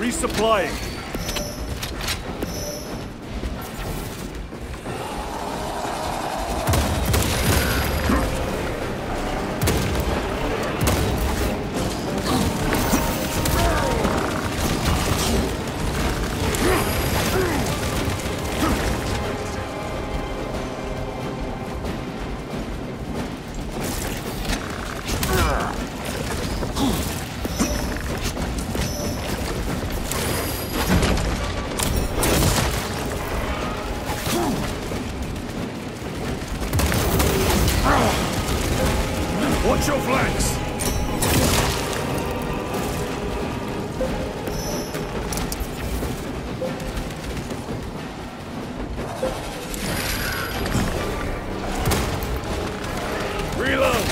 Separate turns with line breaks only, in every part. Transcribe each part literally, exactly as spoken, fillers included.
Resupplying. Watch your flanks! Reload!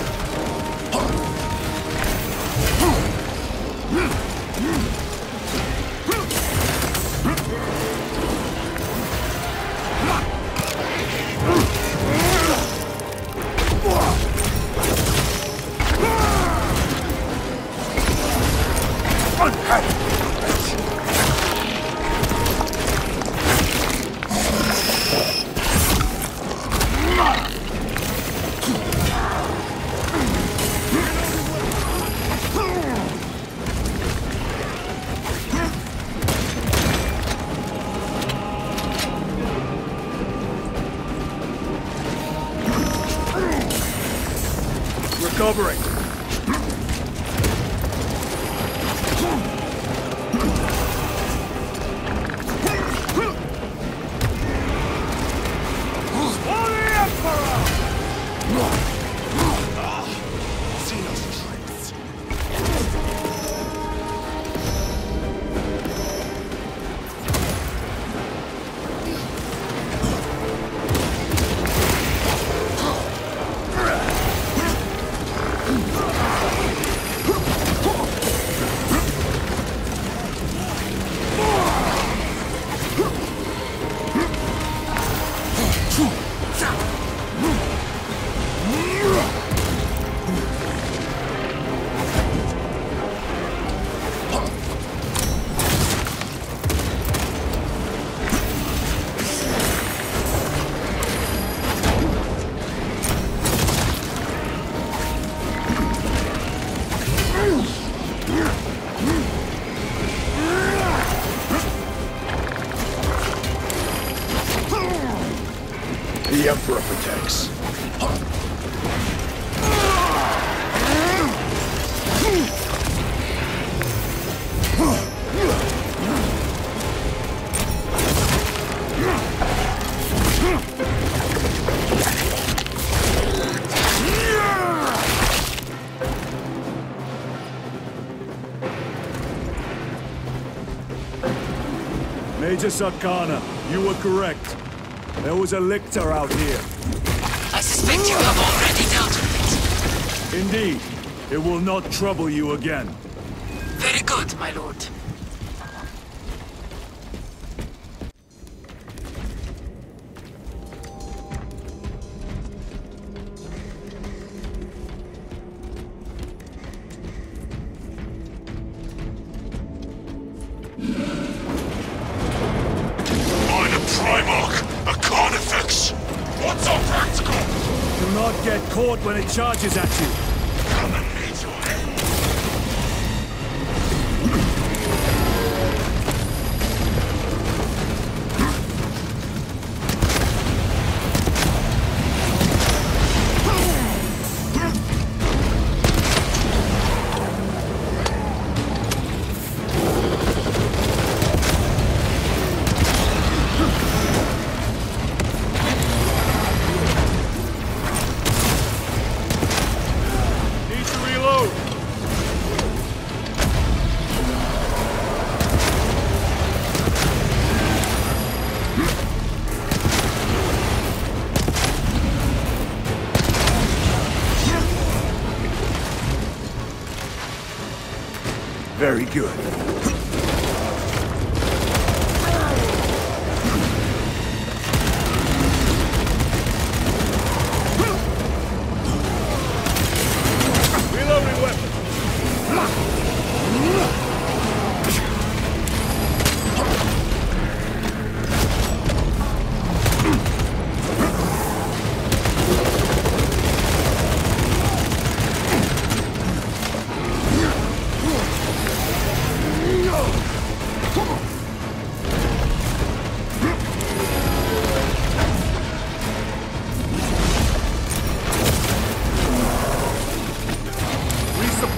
Recovering. The Emperor protects. Major Sarkana, you were correct. There was a lictor out here.
I suspect you have already dealt with it.
Indeed. It will not trouble you again.
Very good, my lord.
Get caught when it charges at you.
Come and meet your end.
Very good.
Reloading weapon.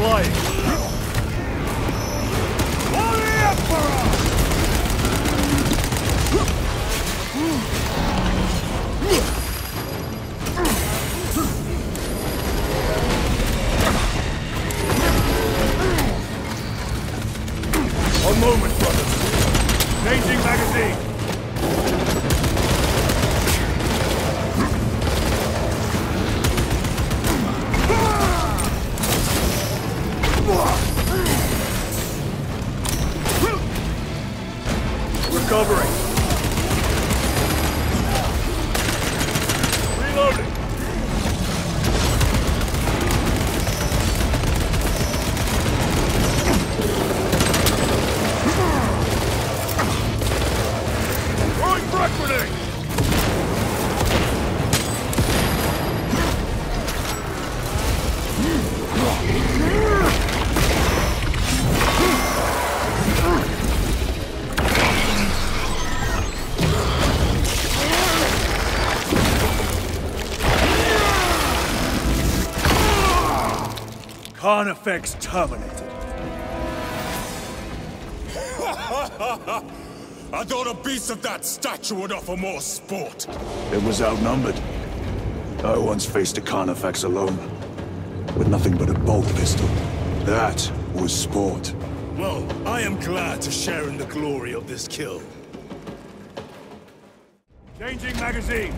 flying. For the Emperor! One moment, brothers. Changing magazine. Recovering. Reloading. Throwing frag grenade. Carnifex terminated.
I thought a beast of that stature would offer more sport.
It was outnumbered. I once faced a Carnifex alone, with nothing but a bolt pistol. That was sport.
Well, I am glad to share in the glory of this kill.
Changing magazine.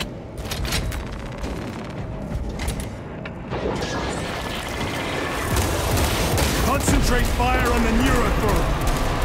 Concentrate fire on the Neurothorn.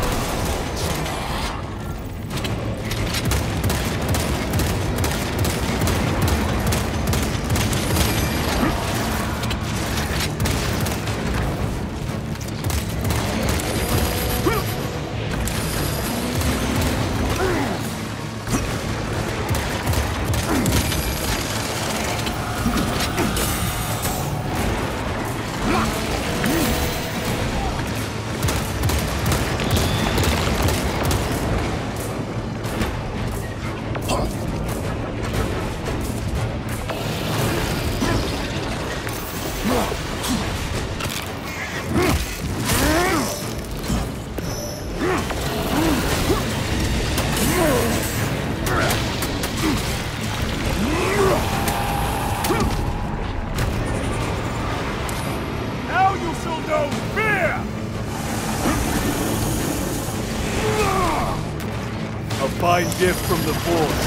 Fine gift from the Forge.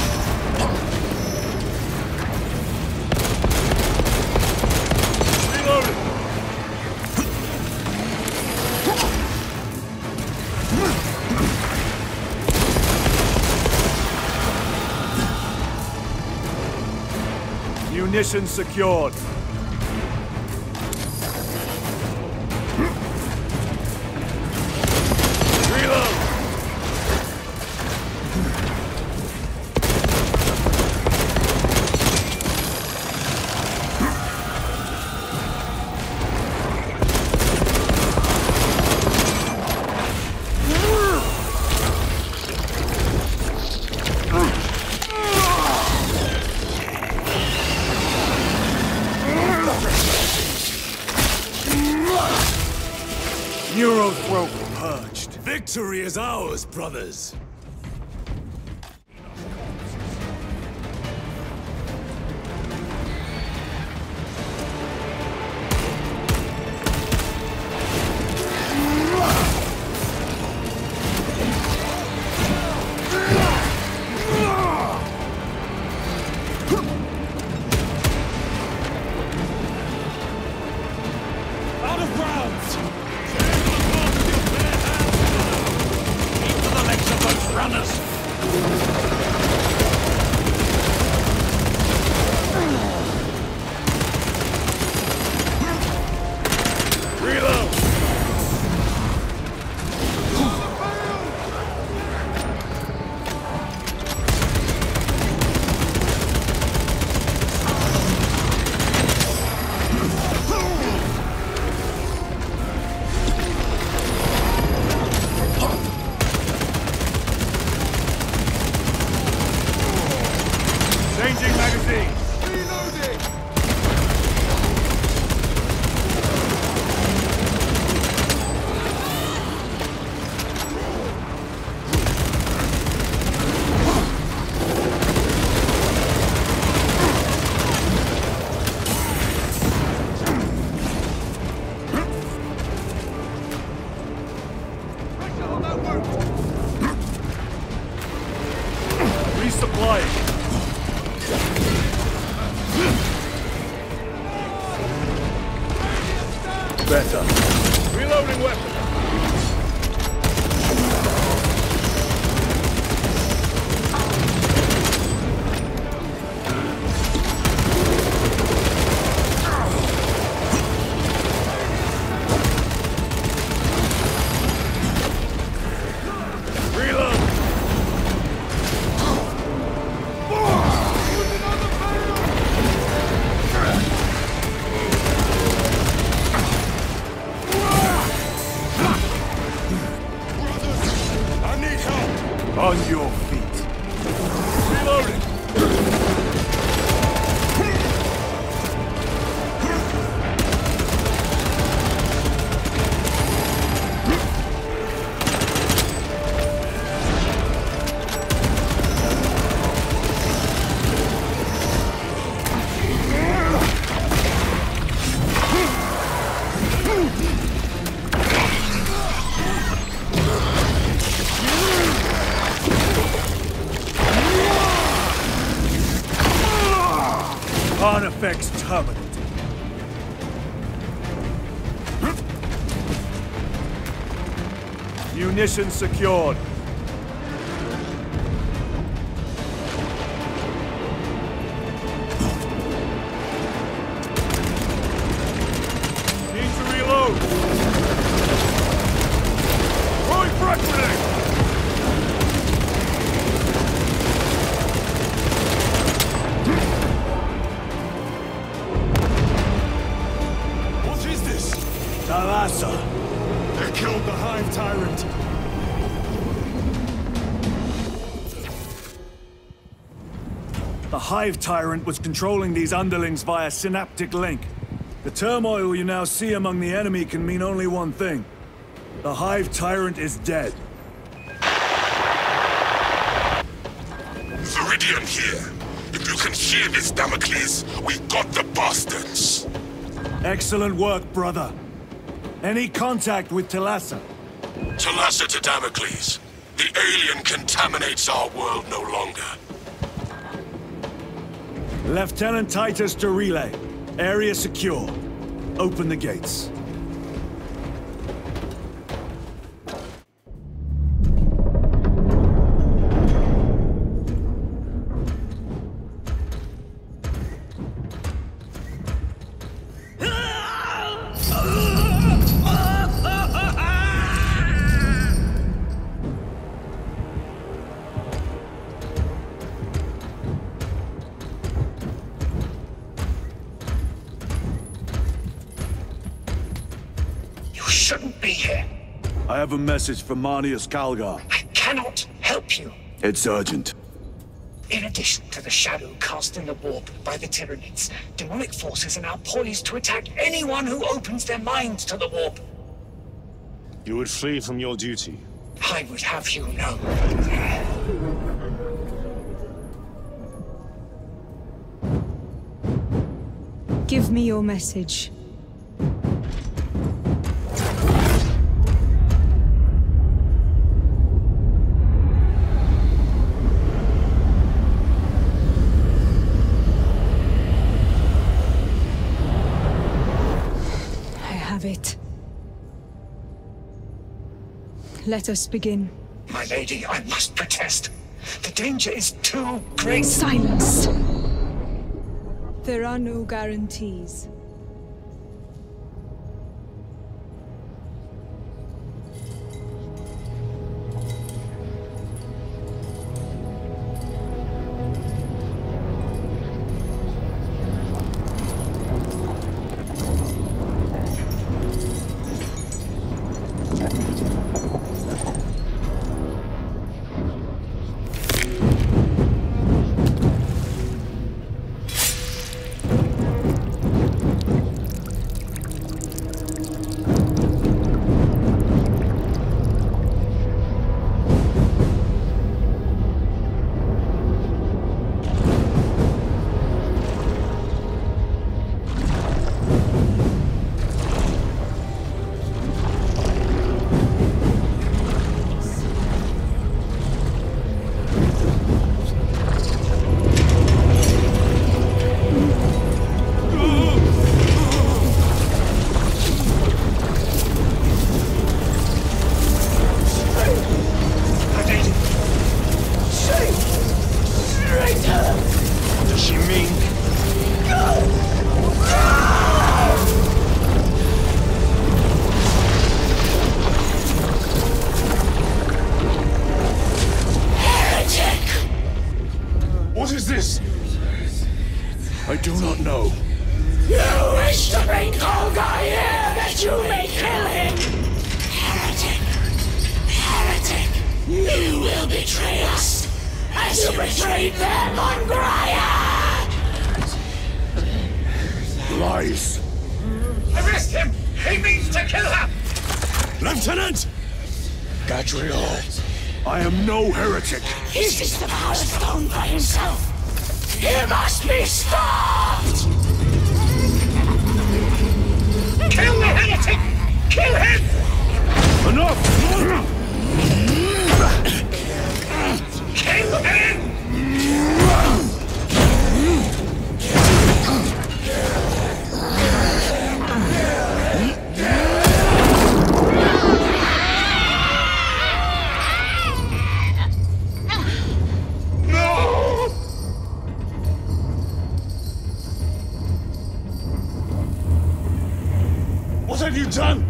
Reloading. Munitions secured. Neurothroat purged.
Victory is ours, brothers.
Out of rounds! Runners!
Reload!
Reloading weapon.
On your feet.
Reloading.
Carnifex terminated. Munitions secured.
Need to reload. Throwing frag grenade.
Thalassa!
They killed the Hive Tyrant!
The Hive Tyrant was controlling these underlings via synaptic link. The turmoil you now see among the enemy can mean only one thing. The Hive Tyrant is dead.
Viridian here. If you can hear this, Damocles, we got the bastards!
Excellent work, brother. Any contact with Thalassa?
Thalassa to Damocles. The alien contaminates our world no longer.
Lieutenant Titus to relay. Area secure. Open the gates.
Shouldn't be here.
I have a message from Marneus Calgar.
I cannot help you.
It's urgent.
In addition to the shadow cast in the warp by the Tyranids, demonic forces are now poised to attack anyone who opens their minds to the warp.
You would flee from your duty.
I would have you know.
Give me your message. It. Let us begin.
My lady, I must protest. The danger is too great.
Silence! There are no guarantees.
do not know.
You wish to bring Holgar here that you may kill him! Heretic! Heretic! You will betray us, as you betrayed them on Graia!
Lies.
Arrest him! He means to kill her!
Lieutenant! Gadriel, I am no heretic.
He seeks the Power Stone for himself! He must be stopped!
Kill the heretic! Kill him!
Enough!
Kill him!
What have you done?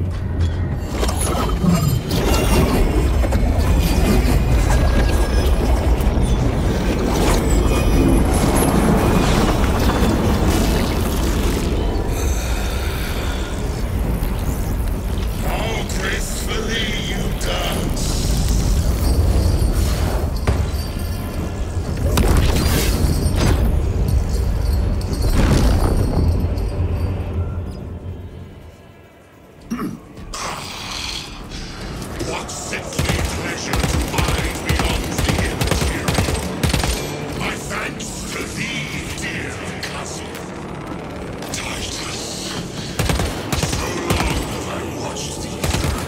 How gracefully you dance! What sickly pleasure to find beyond the immaterial! My thanks to thee, dear cousin. Titus. So long have I watched thee.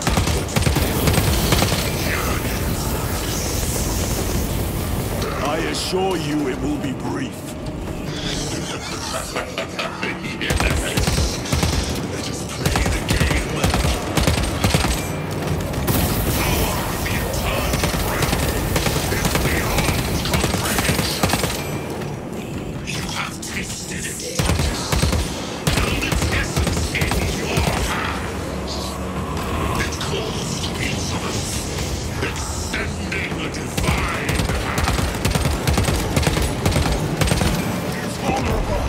I assure you it will be brief.
Yes. Let us play the game. Power of the eternal realm is beyond comprehension. You have tasted it, Titus. Held its essence in your hands. It calls to each of us, extending a divine hand. It's vulnerable.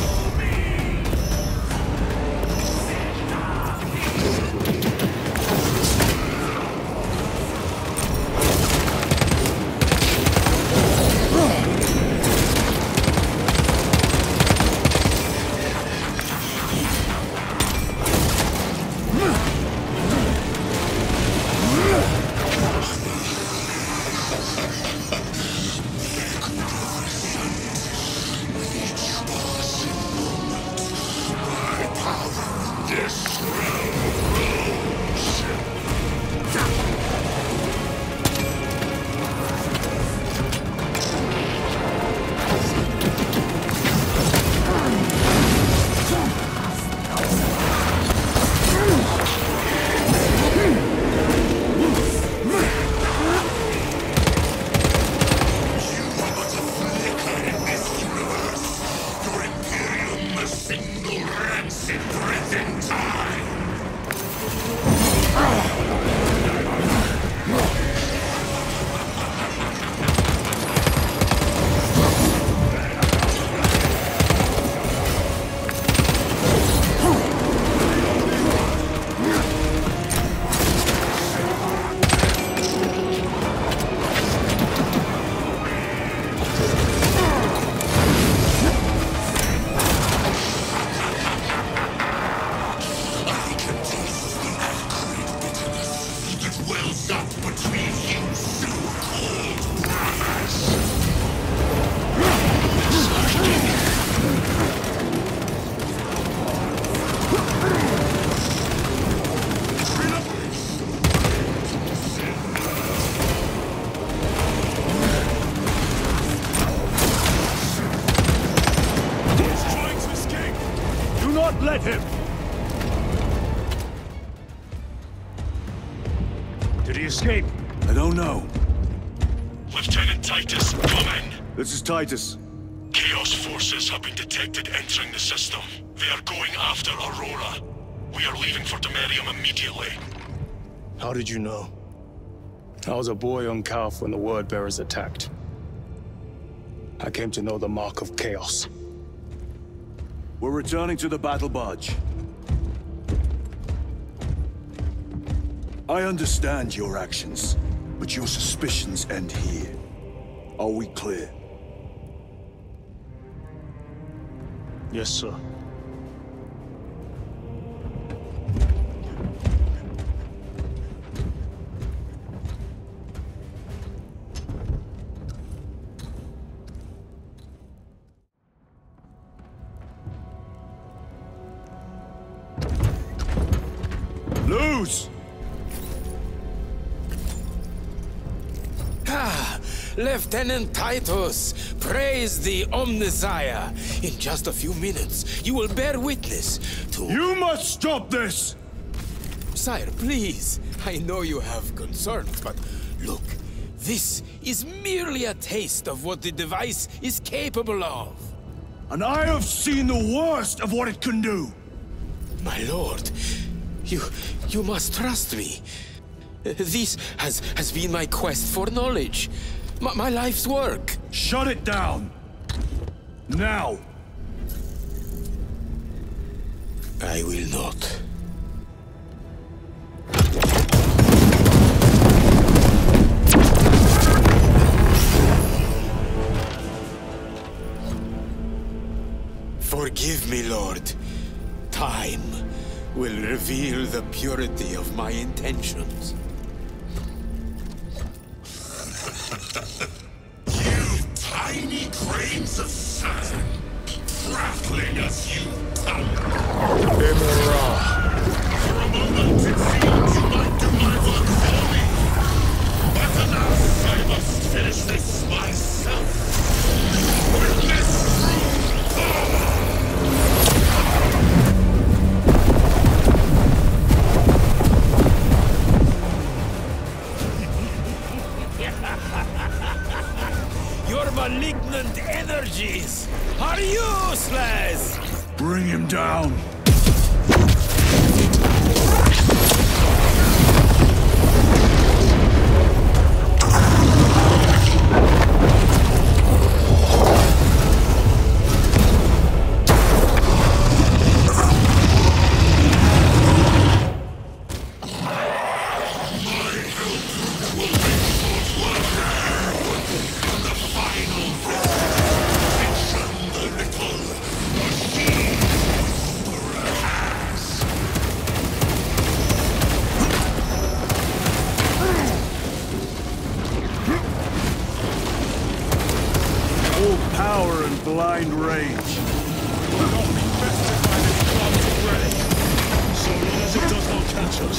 Let him! Did he escape? I don't know.
Lieutenant Titus, come in.
This is Titus.
Chaos forces have been detected entering the system. They are going after Aurora. We are leaving for Demerium immediately.
How did you know? I was a boy on Calth when the Word Bearers attacked. I came to know the Mark of Chaos.
We're returning to the battle barge. I understand your actions, but your suspicions end here. Are we clear?
Yes, sir.
Lose!
Ah, Lieutenant Titus, praise the Omnissiah. In just a few minutes, you will bear witness to...
You must stop this!
Sire, please. I know you have concerns, but look, this is merely a taste of what the device is capable of.
And I have seen the worst of what it can do!
My lord, you... you must trust me. This has, has been my quest for knowledge. My, my life's work.
Shut it down! Now!
I will not. Forgive me, Lord. Time will reveal the purity of my intentions.
You tiny grains of sand, prattling as you come. For a moment it seemed you might do my work for me. But alas, I must finish this myself. With this power.
Your malignant energies are useless!
Bring him down! Power and blind rage.
We're not infested by this clumsy relic, so long as it does not catch us.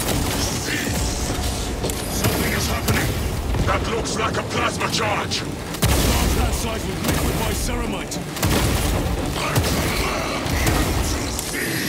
Something is happening. That looks like a plasma charge.
Charge that side with liquid biceramite.
I command you to see.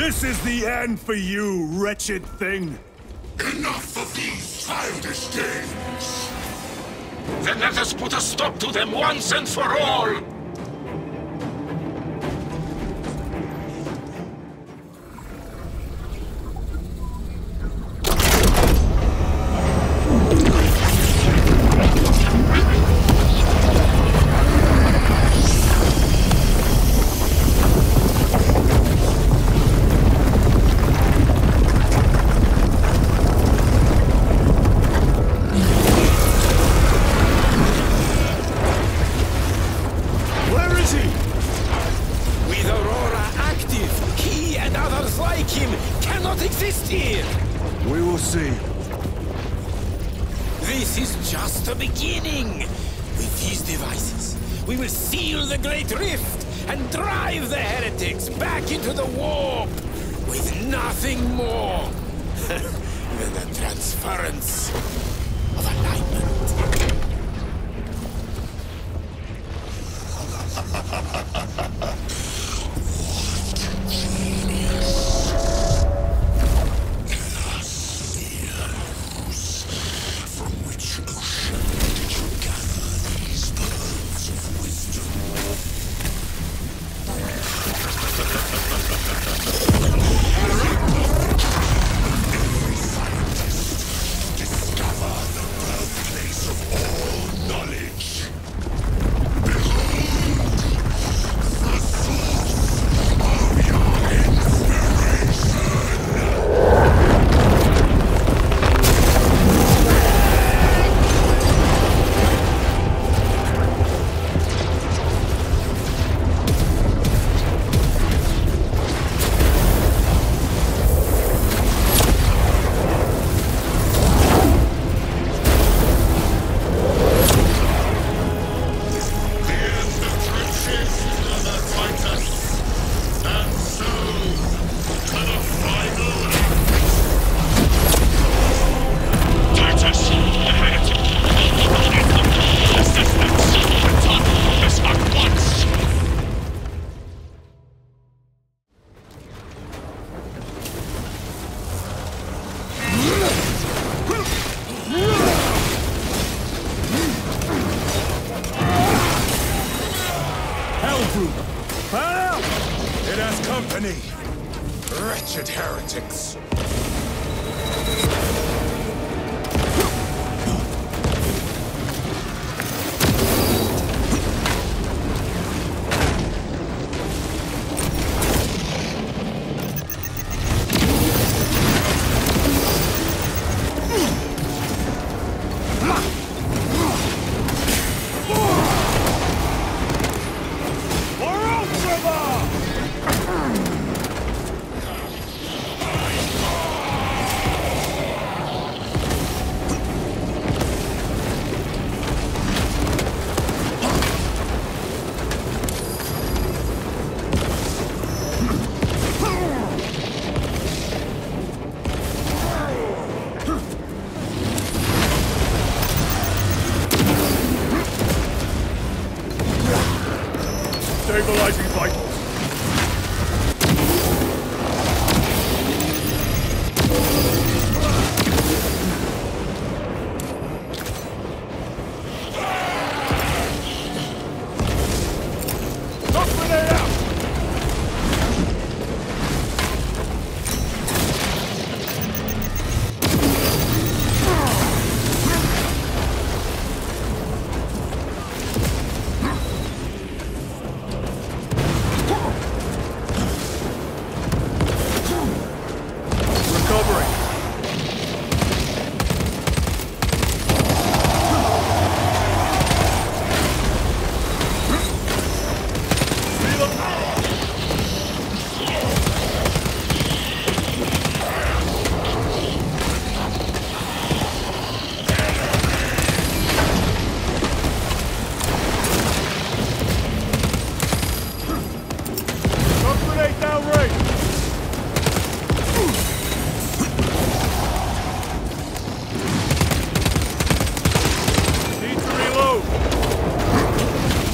This is the end for you, wretched thing!
Enough of these childish games!
Then let us put a stop to them once and for all!
Wretched heretics!
Stabilizing vitals. Knock grenade out!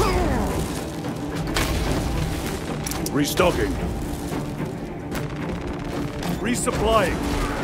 Restocking. Resupplying.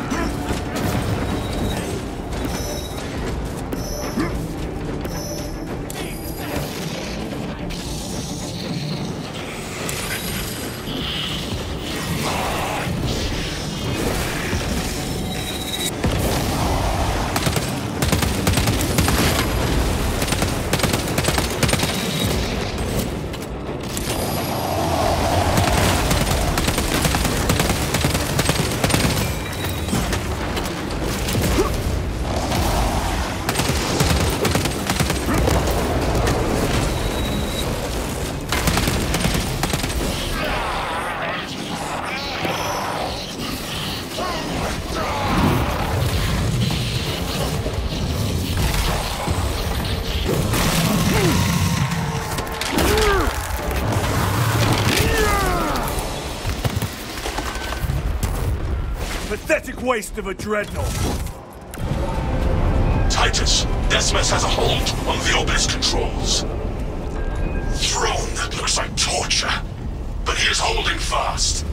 Pathetic waste of a dreadnought.
Titus, Decimus has a hold on the Obelisk controls. Throne that looks like torture, but he is holding fast.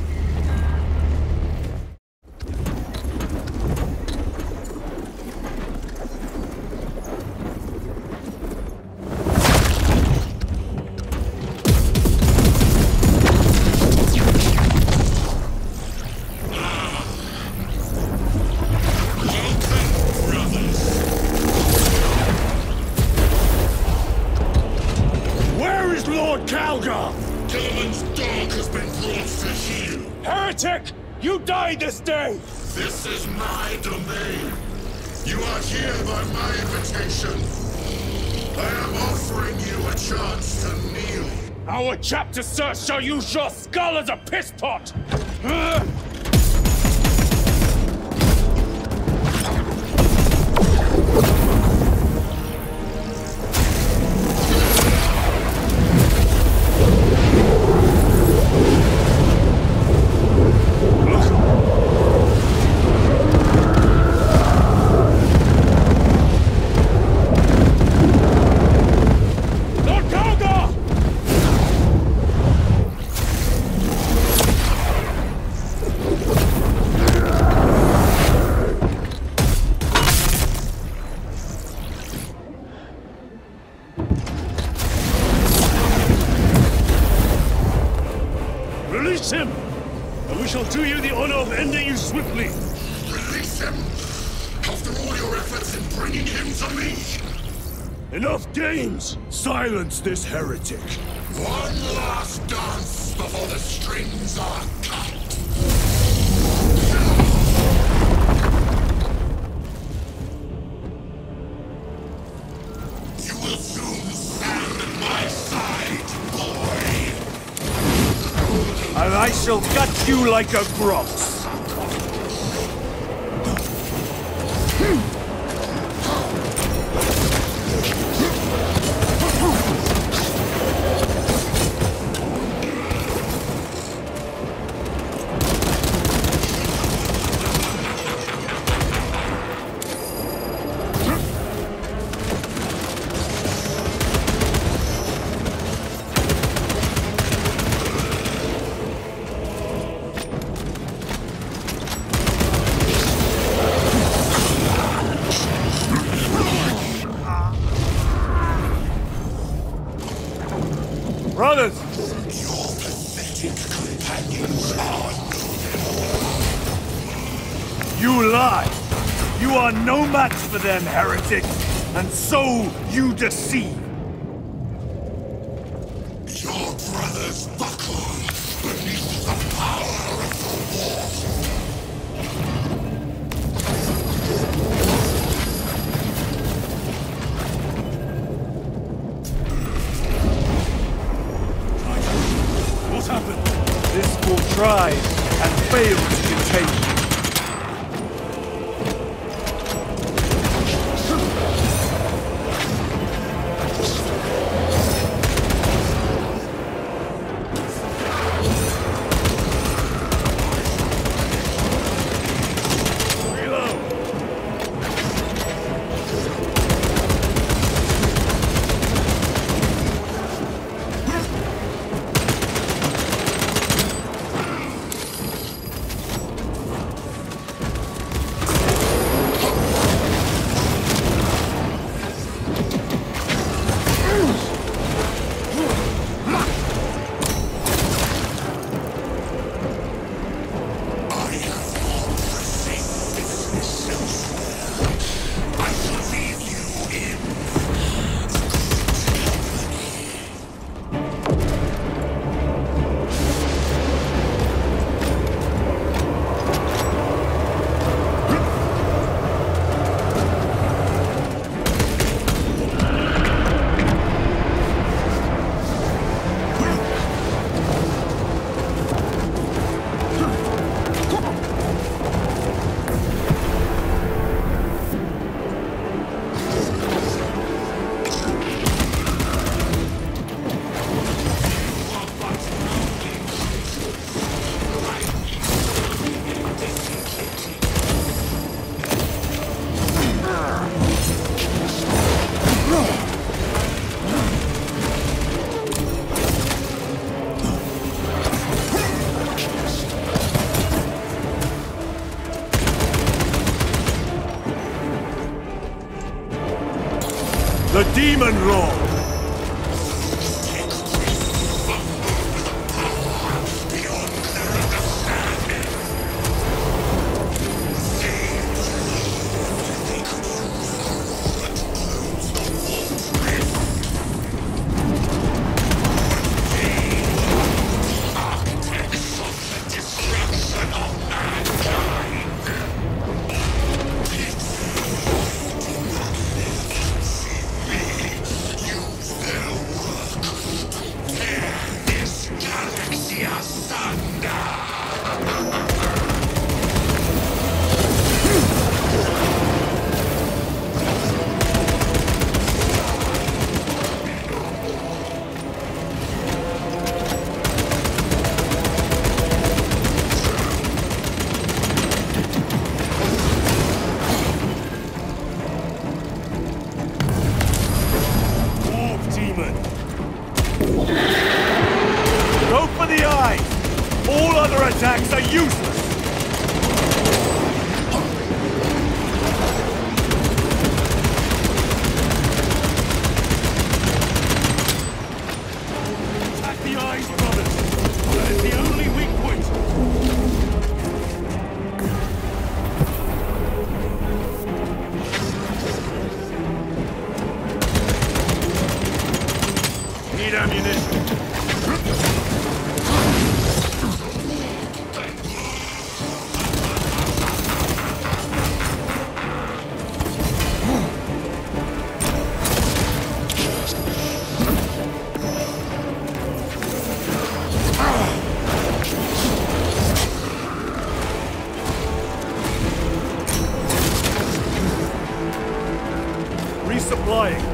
This day!
This is my domain. You are here by my invitation. I am offering you a chance to kneel.
Our chapter, sir, shall use your skull as a piss pot! Uh! Release him, and we shall do you the honor of ending you swiftly.
Release him! After all your efforts in bringing him to me!
Enough games!
Silence this heretic.
One last dance before the strings are cut. You will soon stand at my side, boy!
And I shall gut you like a grouse. Brothers!
Your pathetic companions are
You lie! You are no match for them, heretic! And so you deceive!
Your brothers buckle beneath the power of the war.
What happened?
This will try and fail to contain you. The Demon Lord! Attacks are useless! Attack the eyes, brothers! That is the only weak point! Need ammunition! Resupplying.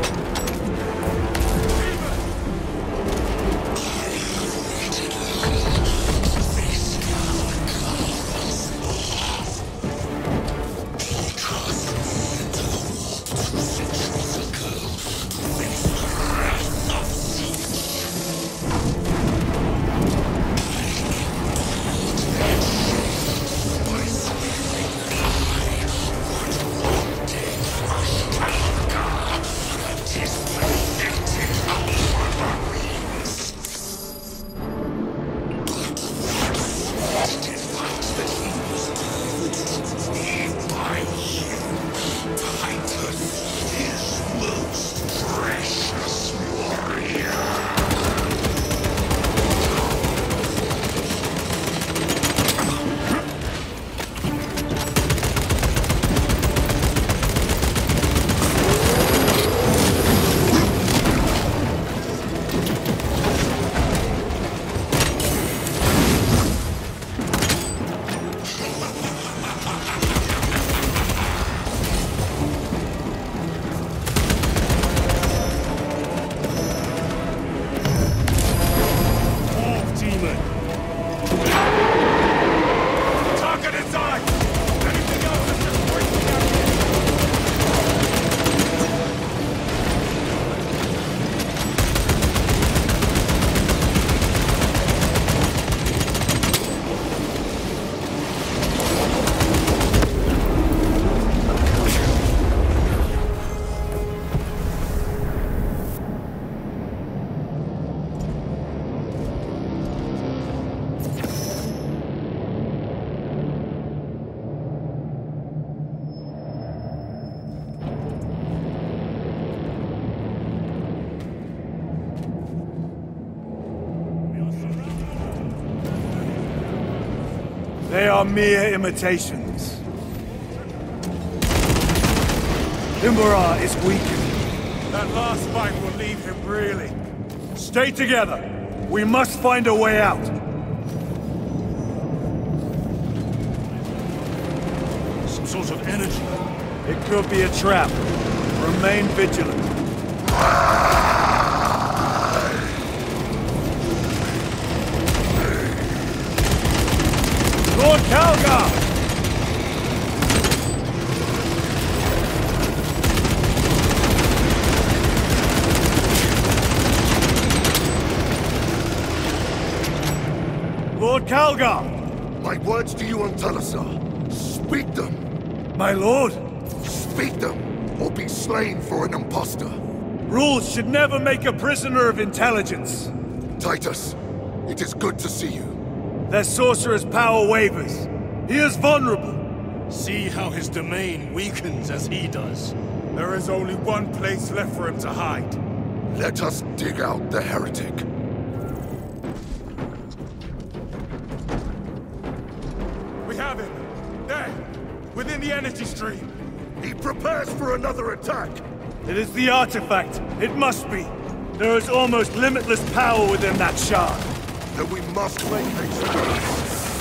They are mere imitations. Imbara is weakened. That last fight will leave him reeling. Stay together. We must find a way out.
Some sort of energy.
It could be a trap. Remain vigilant. Lord Calgar! Lord Calgar!
My words to you on Talasar. Speak them.
My lord?
Speak them, or be slain for an impostor.
Rules should never make a prisoner of intelligence.
Titus, it is good to see you.
Their sorcerer's power wavers. He is vulnerable.
See how his domain weakens as he does. There is only one place left for him to hide.
Let us dig out the heretic.
We have him! There! Within the energy stream!
He prepares for another attack!
It is the artifact. It must be. There is almost limitless power within that shard.
Then we must make haste.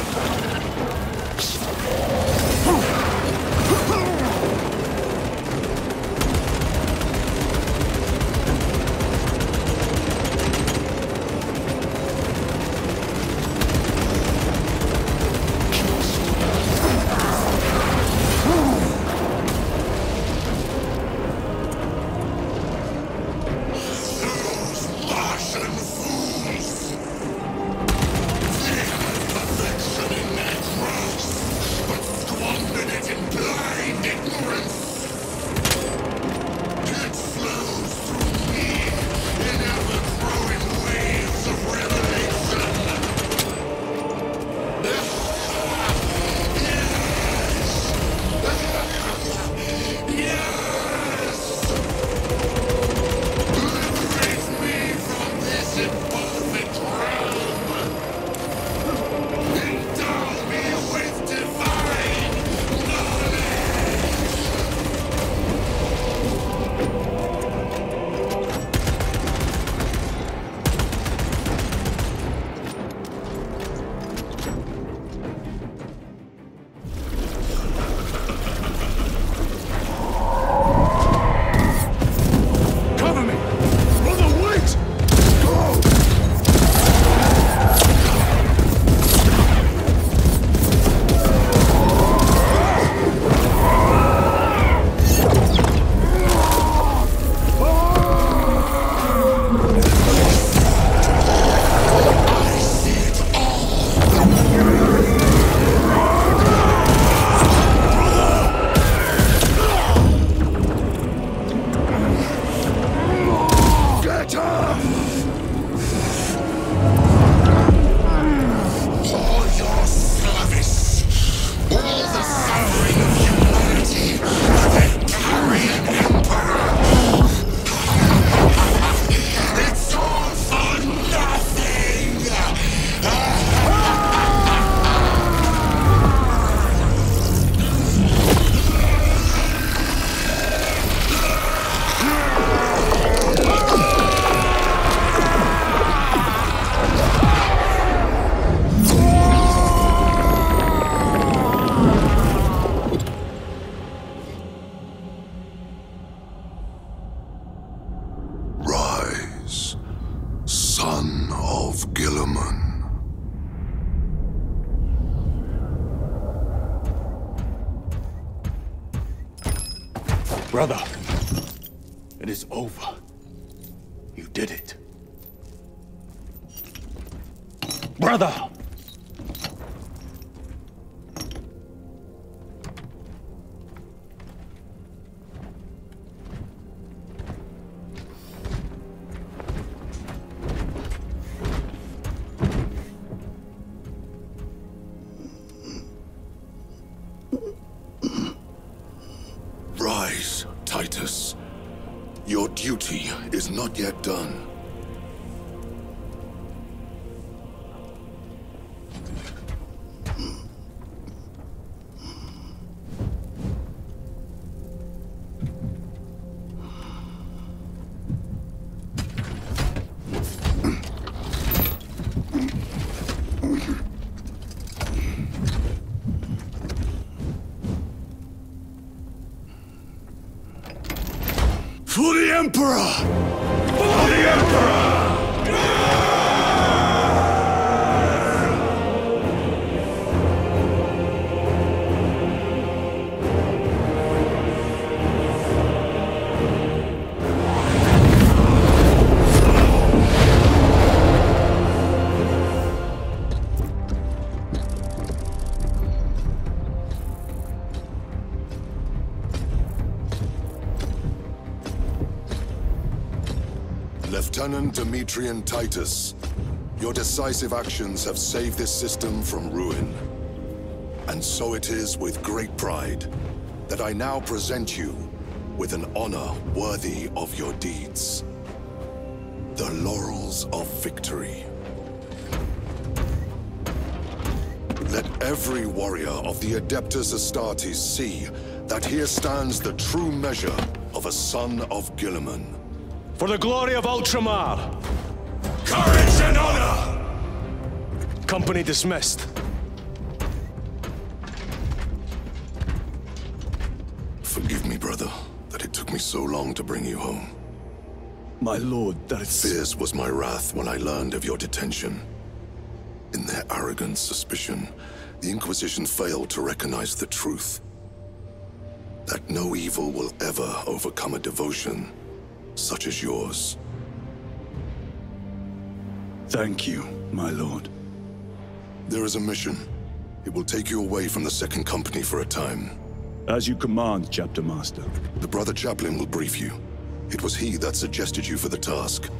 Brother, it is over. You did it. Brother!
Rise, Titus. Your duty is not yet done. For the Emperor! For the Emperor! Lieutenant Demetrian Titus, your decisive actions have saved this system from ruin. And so it is with great pride that I now present you with an honor worthy of your deeds. The Laurels of Victory. Let every warrior of the Adeptus Astartes see that here stands the true measure of a son of Guilliman.
For the glory of Ultramar!
Courage and honor!
Company dismissed.
Forgive me, brother, that it took me so long to bring you home.
My lord, that is...
Fierce was my wrath when I learned of your detention. In their arrogant suspicion, the Inquisition failed to recognize the truth. That no evil will ever overcome a devotion such as yours.
Thank you, my lord.
There is a mission. It will take you away from the Second Company for a time.
As you command, Chapter Master.
The Brother Chaplain will brief you. It was he that suggested you for the task.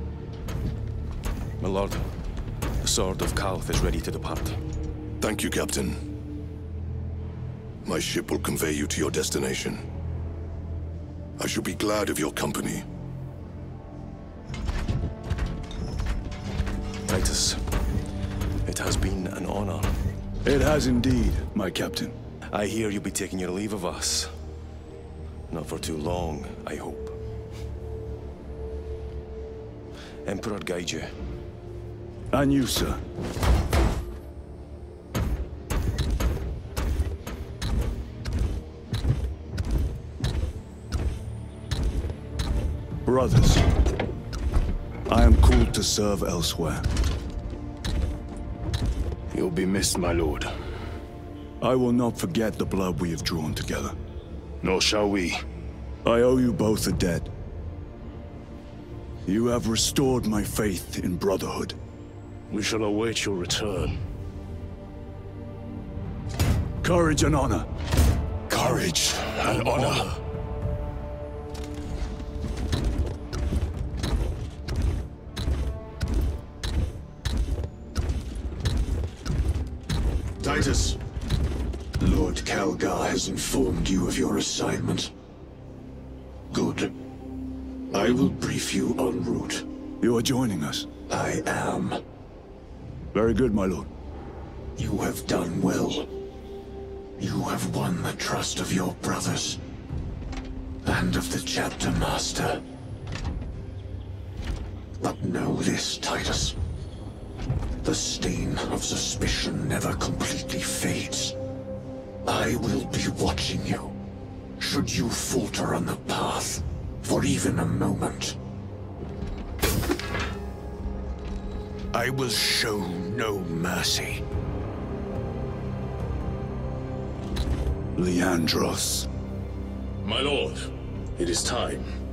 My lord, the Sword of Kalth is ready to depart.
Thank you, Captain. My ship will convey you to your destination. I shall be glad of your company.
Titus, it has been an honor.
It has indeed, my captain.
I hear you'll be taking your leave of us. Not for too long, I hope. Emperor guide you.
And you, sir. Brothers, I am called to serve elsewhere.
You'll be missed, my lord.
I will not forget the blood we have drawn together.
Nor shall we.
I owe you both a debt. You have restored my faith in brotherhood.
We shall await your return.
Courage and honor.
Courage and honor.
Titus, Lord Calgar has informed you of your assignment. Good. I will brief you en route.
You are joining us?
I am.
Very good, my lord.
You have done well. You have won the trust of your brothers. And of the Chapter Master. But know this, Titus. The stain of suspicion never completely fades. I will be watching you. Should you falter on the path, for even a moment. I will show no mercy.
Leandros.
My lord, it is time.